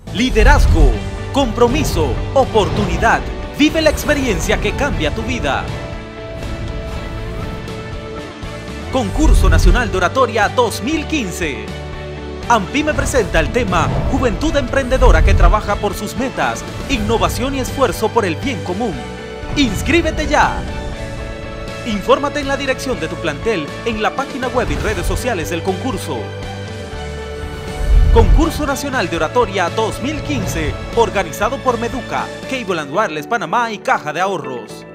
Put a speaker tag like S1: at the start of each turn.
S1: Liderazgo, compromiso, oportunidad. Vive la experiencia que cambia tu vida. Concurso Nacional de Oratoria 2015. AMPIME presenta el tema Juventud Emprendedora que trabaja por sus metas, innovación y esfuerzo por el bien común. ¡Inscríbete ya! Infórmate en la dirección de tu plantel, en la página web y redes sociales del concurso. Concurso Nacional de Oratoria 2015, organizado por Meduca, Cable & Wireless Panamá y Caja de Ahorros.